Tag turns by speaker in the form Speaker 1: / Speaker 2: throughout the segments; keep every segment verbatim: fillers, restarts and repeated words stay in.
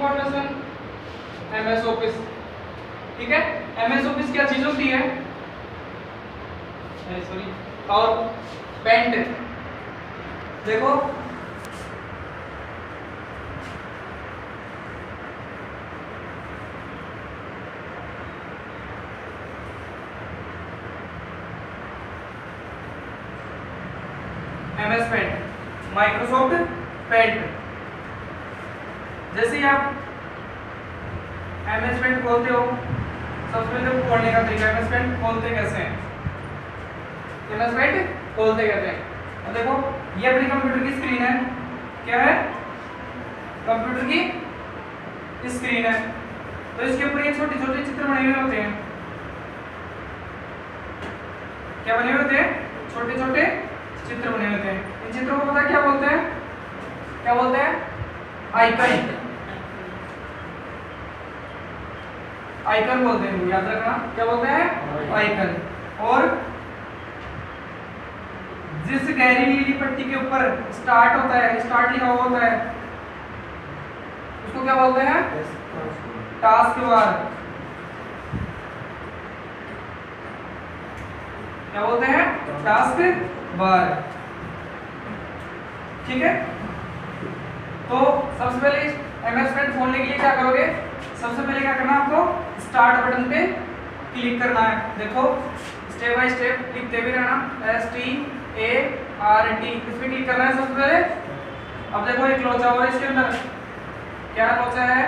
Speaker 1: Information MS office. ठीक है, MS office क्या चीज होती है, सॉरी और पेंट। देखो एमएस पेंट, माइक्रोसॉफ्ट पेंट। जैसे ही आप एमएस पेंट खोलते हो, सबसे पहले खोलने का तरीका, एमएस पेंट खोलते कैसे हैं, एमएस पेंट खोलते कैसे हैं। अब देखो ये अपनी कंप्यूटर की स्क्रीन है, क्या है, कंप्यूटर की स्क्रीन है। तो इसके ऊपर ये छोटे छोटे चित्र बने हुए होते हैं, क्या बने हुए होते हैं, छोटे छोटे चित्र बने होते हैं। इन चित्रों को पता क्या बोलते हैं, क्या बोलते हैं, आइकन, आइकन बोलते हैं, याद रखना, क्या बोलते हैं, आइकन। और जिस गहरी नीली पट्टी के ऊपर स्टार्ट होता है, स्टार्ट लिखा हुआ होता है, उसको क्या बोलते हैं, टास्क बार। क्या बोलते हैं, टास्क बार। ठीक है, तो सबसे पहले एमएस पेंट खोलने के लिए क्या करोगे, सबसे पहले क्या करना है आपको, स्टार्ट बटन पे क्लिक करना है। देखो स्टेप बाय स्टेप लिखते भी रहना, S T A R T, इस पे क्लिक करना है सबसे पहले। अब देखो एक लोचा हो रहा है इसके अंदर, क्या लोचा है,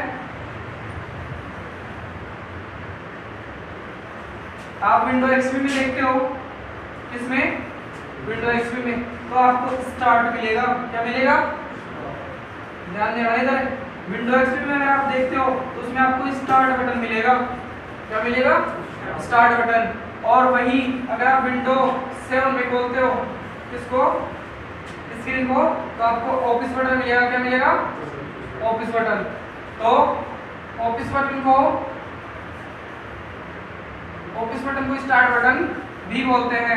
Speaker 1: आप विंडो एक्सपी में देखते हो, इसमें विंडो एक्सपी में, तो आपको स्टार्ट मिलेगा, क्या मिलेगा, ध्यान देना इधर, विंडो एक्सपी में अगर आप देखते हो तो उसमें आपको स्टार्ट बटन मिलेगा, क्या मिलेगा, स्टार्ट बटन। और वही अगर आप विंडो सेवन में खोलते हो इसको, स्क्रीन को, तो आपको ऑफिस बटन मिलेगा, क्या मिलेगा, ऑफिस बटन। तो ऑफिस बटन को ऑफिस बटन को स्टार्ट बटन भी बोलते हैं,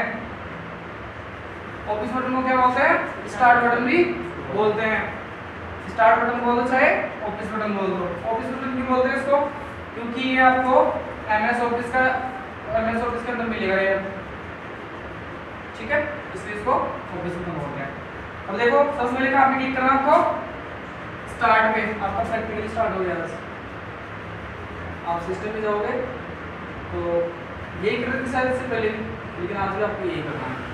Speaker 1: ऑफिस बटन को क्या बोलते हैं, स्टार्ट बटन भी बोलते हैं। स्टार्ट बटन बोल दो चाहे ऑफिस बटन बोल दो। ऑफिस बटन क्यों बोलते हैं इसको, क्योंकि ये आपको एमएस ऑफिस का एमएस ऑफिस के अंदर मिलेगा ये, ठीक है, इसलिए इसको ऑफिस बटन बोलते हैं। अब देखो सबसे पहले क्या आपने क्लिक करना है, आपको स्टार्ट पे, आपका प्रैक्टिकली स्टार्ट हो गया। बस आप सिस्टम में जाओगे तो यही कर रहे थे शायद इससे पहले, लेकिन आज भी आपको यही करना है।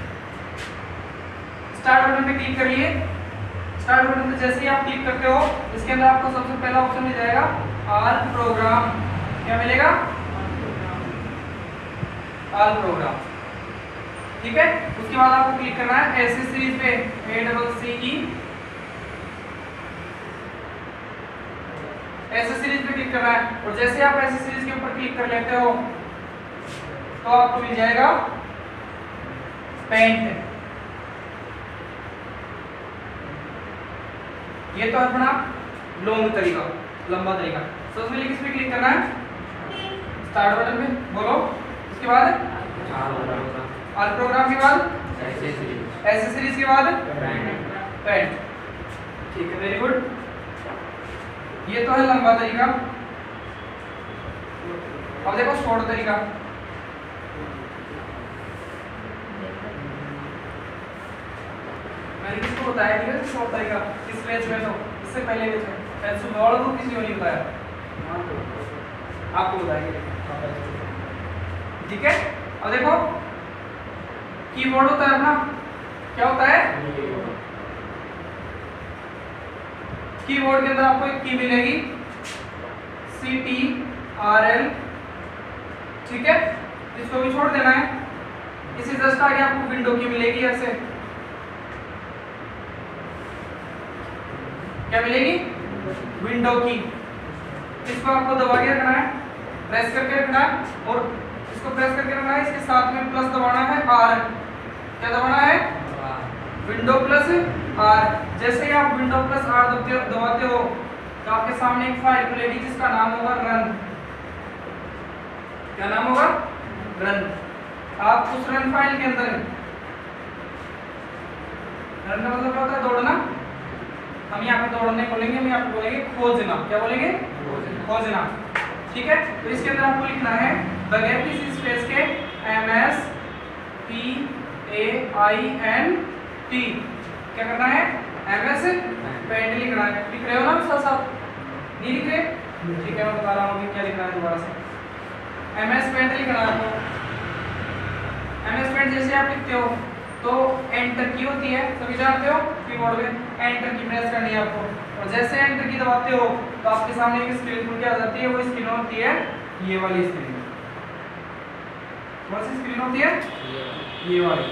Speaker 1: स्टार्ट बटन पे क्लिक करिए। स्टार्ट बटन पे जैसे ही आप क्लिक करते हो, इसके अंदर आपको सबसे पहला ऑप्शन मिल जाएगा ऑल प्रोग्राम, क्या मिलेगा, ऑल प्रोग्राम। ठीक है, उसके बाद आपको क्लिक करना है ऐसे सीरीज पे, ए डबल सी ई, ऐसे सीरीज पे क्लिक करना है। और जैसे आप ऐसे सीरीज के ऊपर क्लिक कर लेते हो तो आपको मिल जाएगा पेंट। ये तो अपना लॉन्ग तरीका, लंबा तरीका। सबसे पहले किस पे क्लिक करना है, स्टार्ट बटन पे, बोलो। उसके बाद ऑल प्रोग्राम के बाद ऐसे सीरीज के बाद पेंट। ठीक है, वेरी गुड। ये तो है लंबा तरीका। अब देखो शॉर्ट तरीका। मैंने किसको बताया ठीक है, शॉर्ट तरीका किस पेज में, तो इससे पहले पेज में पेंसिल बॉर्ड को किसी को नहीं बताया, आपको बताएंगे। ठीक है, अब देखो कीबोर्ड होता है अपना, क्या होता है, कीबोर्ड के अंदर आपको एक की मिलेगी, सी टी आर एल। ठीक है, इसको भी छोड़ देना है। इसी जस्ट आगे आपको विंडो की मिलेगी, ऐसे क्या मिलेगी, विंडो की। इसको आपको दबा के रखना है, प्रेस करके रखना है, और इसको प्रेस करके रखना है, इसके साथ में प्लस दबाना है, आर, क्या दबाना है, विंडो प्लस आर। जैसे ही आप विंडो प्लस आर दबाते हो तो आपके सामने एक फाइल खुलेगी जिसका नाम होगा रन। क्या नाम होगा, रन। आप उस रन फाइल के अंदर, रन का मतलब क्या होता है, दौड़ना, हम यहाँ पे दौड़ने बोलेंगे, हम यहाँ पे बोलेंगे खोजना। क्या बोलेंगे? खोजना। ठीक है, तो इसके अंदर आपको लिखना है बगैर किसी स्पेस के M S P A I N T. क्या करना है? एम एस पेंट लिखना है। लिख रहे हो ना साथ साथ? नहीं लिख रहे? ठीक है, मैं बता रहा हूँ कि क्या लिखना है दोबारा से। एम एस पेंट लिखना है आपको। एम एस पेंट जैसे आप लिखते हो तो एंटर की होती है, सभी जानते हो कीबोर्ड में एंटर की प्रेस करनी है आपको, और जैसे एंटर की दबाते हो तो आपके सामने एक स्क्रीन खुल के आ जाती है। वो स्क्रीन होती है ये वाली स्क्रीन। कौन सी स्क्रीन होती है? ये वाली।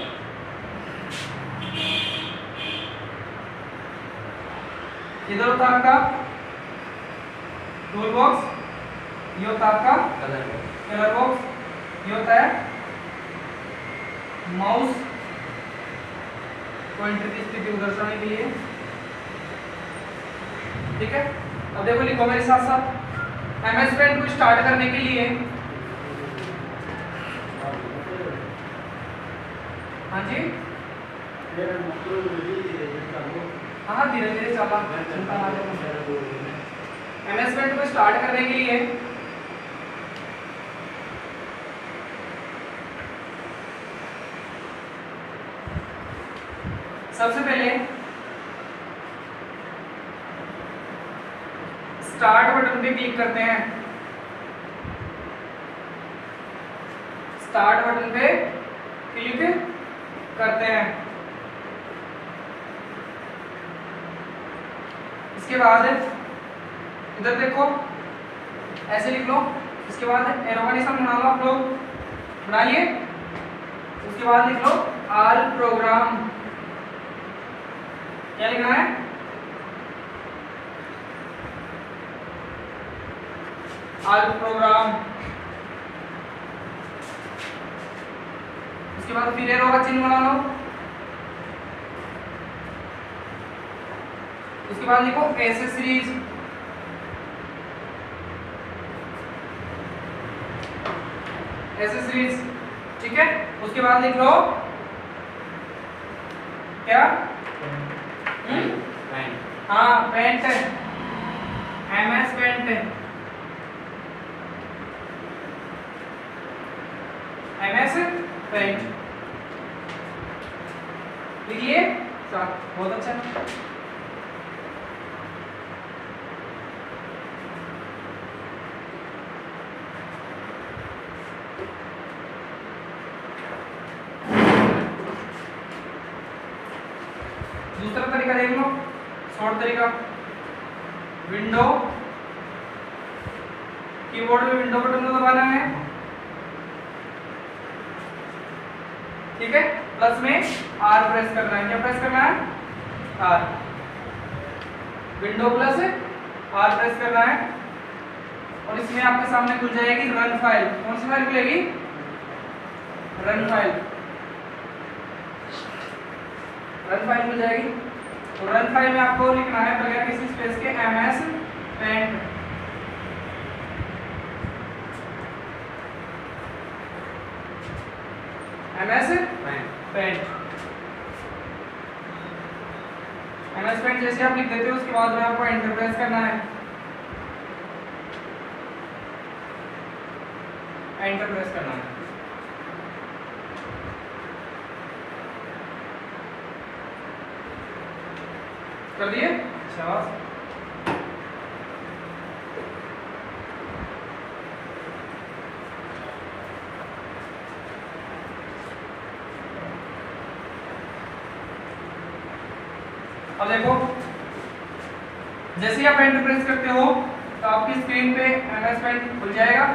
Speaker 1: इधर होता है आपका टूल बॉक्स, ये होता है आपका कलर बॉक्स, कलर बॉक्स, ये होता है माउस पॉइंटर की स्थिति को दर्शाने के लिए। ठीक है, अब देखो लिखो मेरे साथ साथ। एम एस पेंट को स्टार्ट करने के लिए, हाँ जी हाँ हाँ धीरे धीरे चला। एम एस पेंट को स्टार्ट करने के लिए सबसे पहले स्टार्ट बटन पे क्लिक करते हैं। स्टार्ट बटन पे क्लिक करते हैं। इसके बाद इधर देखो ऐसे लिख लो। इसके बाद एरो का निशान बना लो आप लोग, बना लिए। उसके बाद लिख लो ऑल प्रोग्राम। क्या लिखना है? All program. उसके बाद फिर एरो का चिन्ह बना लो। उसके बाद लिखो एसेसरीज। एसेसरीज ठीक है। उसके बाद लिख लो क्या? हाँ paint, M S paint, M S paint लिख लिए। बहुत अच्छा। दूसरा तरीका देख लो, शॉर्ट तरीका। विंडो, कीबोर्ड में विंडो बटन को दबाना है। ठीक है, प्लस में आर प्रेस करना है। क्या प्रेस करना है? R. Window plus R press करना है और इसमें आपके सामने खुल जाएगी रन फाइल। कौन सी फाइल खुलेगी? Run file. रन फाइल खुल जाएगी। तो रन फाइल में आपको लिखना है बगैर किसी स्पेस के M S paint. M S paint M S paint जैसे आप लिख देते हो उसके बाद में आपको एंटर प्रेस करना है। एंटर प्रेस करना है। कर दिए? शाबाश। अब देखो जैसे ही आप एंटर प्रेस करते हो तो आपकी स्क्रीन पे एम एस पेंट खुल जाएगा।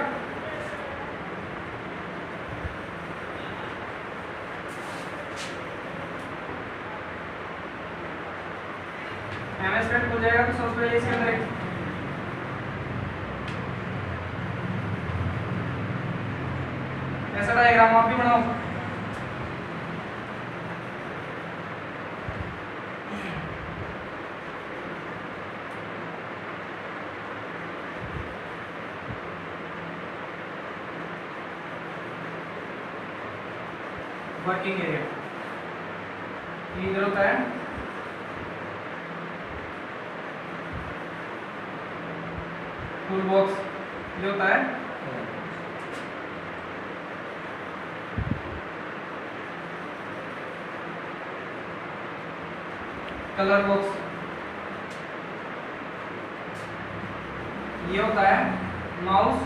Speaker 1: एम एस पेंट खुल जाएगा तो सबसे पहले इसके अंदर ऐसा डायग्राम आप भी बनाओ। वर्किंग एरिया इधर होता है। टूल बॉक्स ये होता है कलर बॉक्स, ये होता है mouse,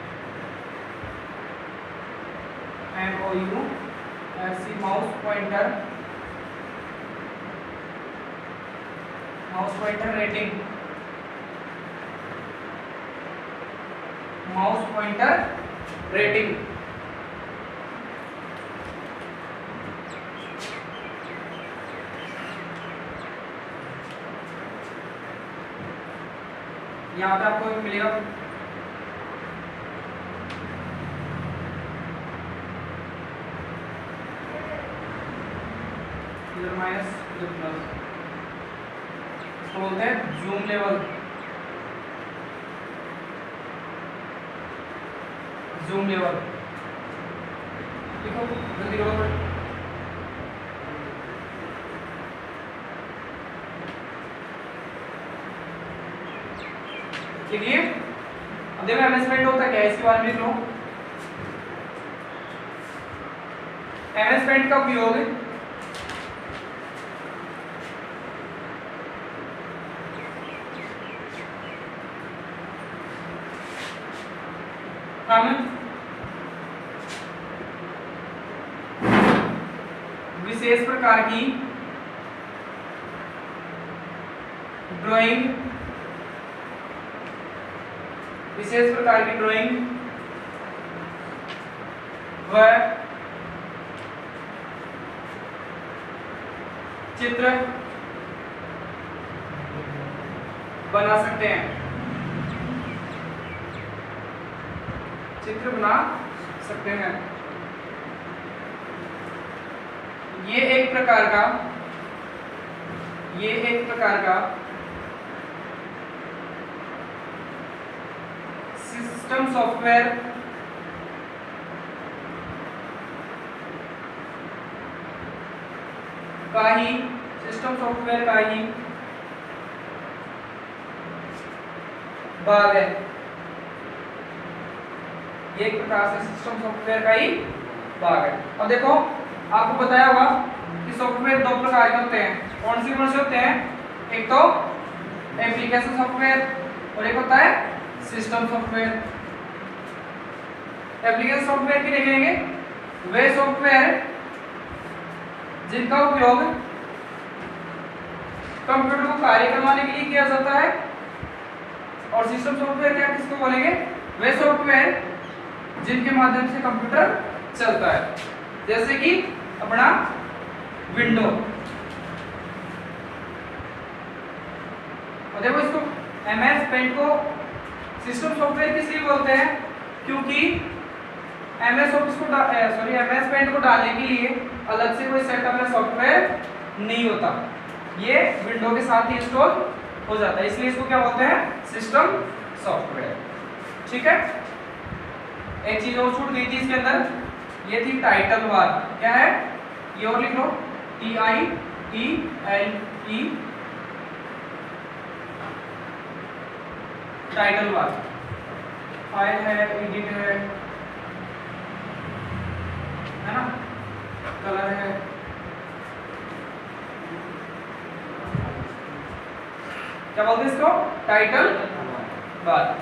Speaker 1: M O U S C mouse pointer, mouse pointer rating, mouse pointer rating. यहाँ पे आपको मिलेगा इधर माइनस इधर प्लस, इसको बोलते हैं जूम लेवल, जूम लेवल। देखो जल्दी करो, देखिए अब देखो एमएस पेंट होता क्या है, इसके बारे में लो। एमएस पेंट का उपयोग हम विशेष प्रकार की ड्राइंग, विशेष प्रकार की ड्राइंग व चित्र बना सकते हैं, चित्र बना सकते हैं। ये एक प्रकार का ये एक प्रकार का सिस्टम सॉफ्टवेयर का ही सिस्टम सॉफ्टवेयर का ही भाग है। ये एक प्रकार से सिस्टम सॉफ्टवेयर का ही भाग है। अब देखो आपको बताया होगा कि सॉफ्टवेयर दो प्रकार के होते हैं। कौन से कौन से होते हैं? एक तो एप्लीकेशन सॉफ्टवेयर और एक होता है सिस्टम सॉफ्टवेयर। एप्लीकेशन सॉफ्टवेयर की देखेंगे वे सॉफ्टवेयर जिनका उपयोग कंप्यूटर को कार्य करवाने के लिए किया जाता है, और सिस्टम सॉफ्टवेयर क्या किसको बोलेंगे? वे सॉफ्टवेयर जिनके माध्यम से कंप्यूटर चलता है, जैसे कि अपना विंडो। और देखो इसको एमएस पेंट को सिस्टम सॉफ्टवेयर किस लिए बोलते हैं? क्योंकि एमएस ऑफिस को सॉरी एमएस पेंट को डालने के लिए अलग से कोई सेटअप या सॉफ्टवेयर नहीं होता, ये विंडो के साथ ही इंस्टॉल हो जाता है, इसलिए इसको क्या बोलते हैं? System software. ठीक है। एक चीज और छूट गई थी इसके अंदर, ये थी टाइटल बार। क्या है ये? और लिख लो, T I T L E, title bar. File है, एडिट है, है ना, कलर है, क्या बोलते हैं इसको? Title bar.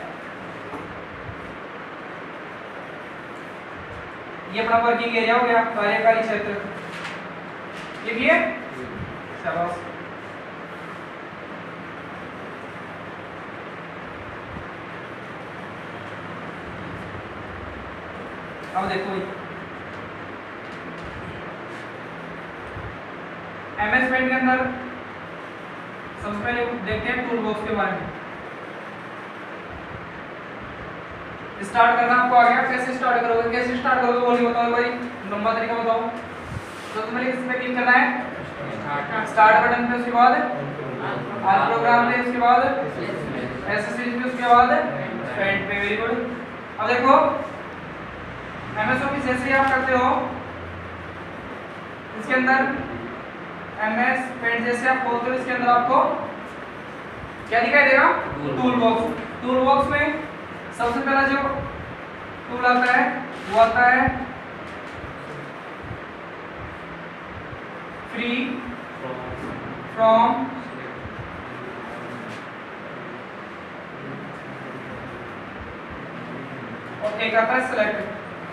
Speaker 1: ये अपना वर्किंग एरिया हो गया, कार्यकारी क्षेत्र। लिखिए, शाबाश। अब देखो एमएस पेंट के अंदर सबसे पहले देखते हैं टूल बॉक्स के बारे में। स्टार्ट करना आपको आ गया, कैसे स्टार्ट करोगे? कैसे स्टार्ट करोगे बोलिए, बताओ भाई, लंबा तरीका बताओ। तो तुम्हें किस पे क्लिक करना है? स्टार्ट बटन पे, उसके बाद आल प्रोग्राम पे, उसके बाद एसेसरीज पे, उसके बाद पेंट पे। Very good. अब देखो एमएस ऑफिस जैसे आप करते हो, इसके अंदर एमएस पेंट जैसे आप खोलते हो, इसके अंदर आपको क्या दिखाई देगा? Tool box. टूल बॉक्स में सबसे पहला जो टूल आता है वो आता है फ्री फ्रॉम और एक आता है सिलेक्ट।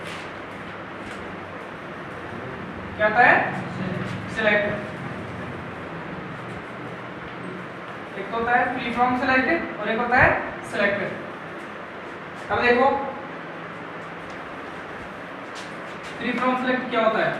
Speaker 1: क्या आता है? सिलेक्ट। एक होता है फ्री फ्रॉम सिलेक्ट और एक होता है सिलेक्ट। अब देखो फ्री फ्रॉम सिलेक्ट क्या होता है,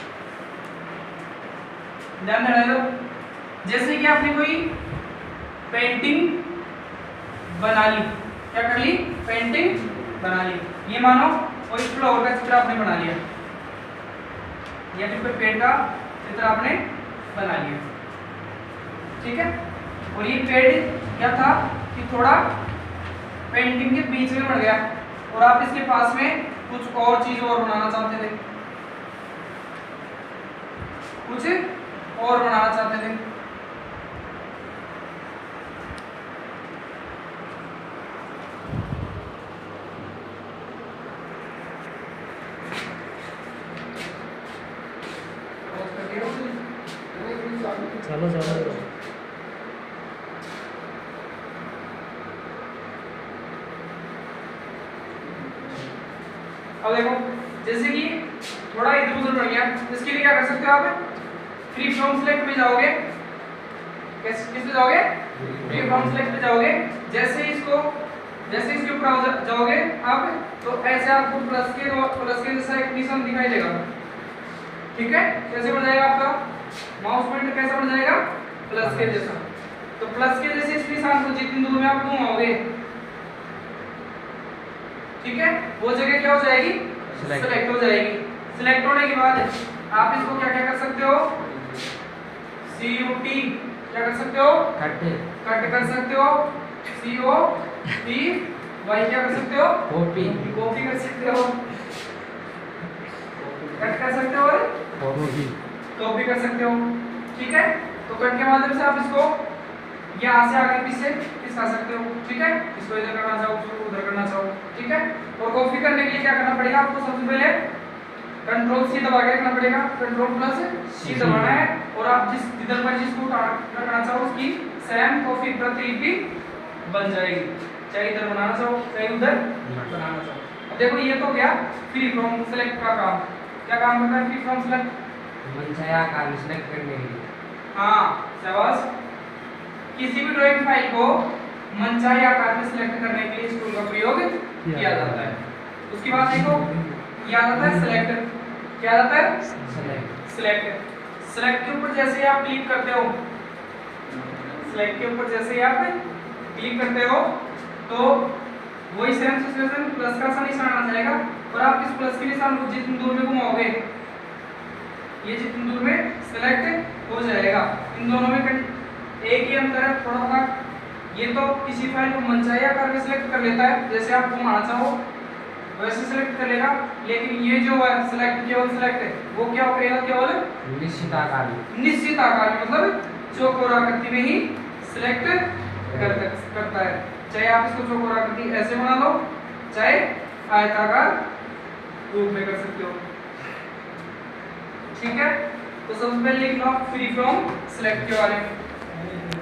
Speaker 1: ध्यान देना है। जैसे कि आपने कोई पेंटिंग बना ली, क्या कर ली? पेंटिंग बना ली। ये मानो कोई फ्लावर का चित्र आपने बना लिया या फिर कोई पेड़ का चित्र आपने बना लिया, ठीक है। और ये पेड़ क्या था कि थोड़ा पेंटिंग के बीच में बढ़ गया और आप इसके पास में कुछ और चीज और बनाना चाहते थे, कुछ और बनाना चाहते थे।
Speaker 2: चलो चलो
Speaker 1: अब देखो जैसे कि थोड़ा इधर उधर बढ़ गया, इसके लिए क्या कर सकते हो आप? फ्री फ्रॉम सिलेक्ट पे जाओगे। किस किस पे जाओगे? फ्री फ्रॉम सिलेक्ट पे जाओगे। जैसे इसको जैसे इसके ऊपर जाओगे आप तो ऐसे आपको प्लस के प्लस के जैसा एक निशान दिखाई देगा, ठीक है। कैसे बढ़ जाएगा आपका माउस पॉइंटर? कैसा बढ़ जाएगा? प्लस के जैसा। तो प्लस के जैसे इस निशान को जितनी दूर में आप घुमाओगे, ठीक है, वो जगह क्या हो जाएगी? सिलेक्ट हो जाएगी। सिलेक्ट होने के बाद आप इसको क्या क्या कर सकते हो? सी यू टी क्या कर सकते हो?
Speaker 2: कट
Speaker 1: कट कर सकते हो। सी ओ टी वाई क्या कर सकते हो?
Speaker 2: कॉपी
Speaker 1: कॉपी कर सकते हो। कट कर सकते हो और
Speaker 2: कॉपी
Speaker 1: कॉपी कर सकते हो, ठीक है। तो कट के माध्यम से आप इसको यहाँ से आगे पीछे खिसका सकते हो, ठीक है। इसको इधर करना चाहो तो उधर करना चाहो, ठीक है। और कॉपी करने के लिए क्या करना पड़ेगा आपको? सबसे पहले कंट्रोल सी दबा के रखना पड़ेगा। कंट्रोल प्लस सी दबाना है और आप जिस जिधर पर जिसको करना चाहो उसकी सेम कॉपी प्रतिलिपि बन जाएगी, चाहे इधर बनाना चाहो चाहे उधर बनाना चाहो। अब देखो ये तो गया फ्री फ्रॉम सिलेक्ट का काम। क्या काम करता है फ्री फ्रॉम सिलेक्ट?
Speaker 2: मनचाहा आकार सिलेक्ट करने के लिए।
Speaker 1: हाँ शाबाश। किसी भी ड्राइंग फाइल को मनचाहे आकार में सिलेक्ट करने के लिए इस टूल का प्रयोग किया जाता है। उसके बाद देखो ये आ जाता है सिलेक्ट। क्या आता है?
Speaker 2: सिलेक्ट।
Speaker 1: सिलेक्ट सिलेक्ट के ऊपर जैसे आप क्लिक करते हो, सिलेक्ट के ऊपर जैसे आप क्लिक करते हो तो वही सेम सिचुएशन प्लस का सा निशान आ जाएगा और आप इस प्लस के निशान को जितनी दूर में घुमाओगे ये जितनी दूर में सिलेक्ट हो जाएगा। इन दोनों में एक ही अंतर है थोड़ा सा, ये तो किसी फाइल को मनचाहे आकार में सिलेक्ट कर लेता है, जैसे आप घुमाना चाहो वैसे सिलेक्ट कर लेगा। लेकिन ये जो है सिलेक्ट केवल सिलेक्ट है वो क्या करेगा? केवल
Speaker 2: निश्चित आकार में
Speaker 1: निश्चित आकार में मतलब चौकोर आकृति में ही सिलेक्ट कर, करता है। चाहे आप इसको चौकोर आकृति ऐसे बना लो चाहे आयताकार रूप में कर सकते हो, ठीक है। तो सबसे पहले लिख लो फ्री फ्रॉम सिलेक्ट के बारे में।